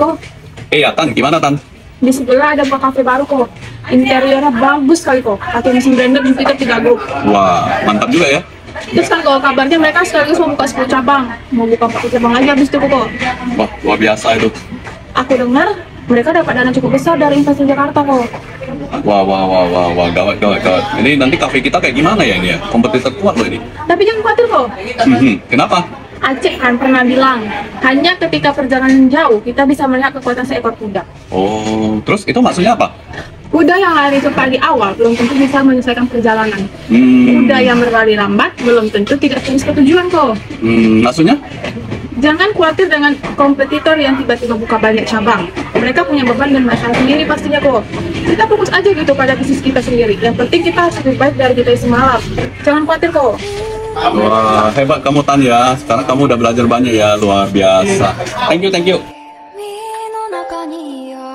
Kok Iya, Tan, gimana, Tan? di sebelah ada buah kafe baru kok. Interiornya bagus sekali kok. Pakai mesin blender di situ 3 grup. Wah, mantap juga ya. Terus kan kalau kabarnya mereka sekaligus mau buka 10 cabang. Mau buka 40 cabang lagi habis itu kok. Wah, luar biasa itu. Aku dengar mereka dapat dana cukup besar dari investasi Jakarta kok. Wah, gawat. Ini nanti kafe kita kayak gimana ya ini ya? Kompetitor kuat loh ini. Tapi jangan khawatir kok. Kenapa? Aceh kan pernah bilang, hanya ketika perjalanan jauh kita bisa melihat kekuatan seekor kuda. Oh, terus itu maksudnya apa? Kuda yang lari cepat di awal belum tentu bisa menyelesaikan perjalanan. Kuda yang berlari lambat belum tentu tidak terus ke tujuan kok. Maksudnya? Jangan khawatir dengan kompetitor yang tiba-tiba buka banyak cabang. Mereka punya beban dan masalah sendiri pastinya kok. Kita fokus aja gitu pada bisnis kita sendiri. Yang penting kita harus lebih baik dari kita semalam. Jangan khawatir kok. Wah, hebat kamu, Tan ya. Sekarang kamu udah belajar banyak ya, luar biasa. Thank you. 「海の中によ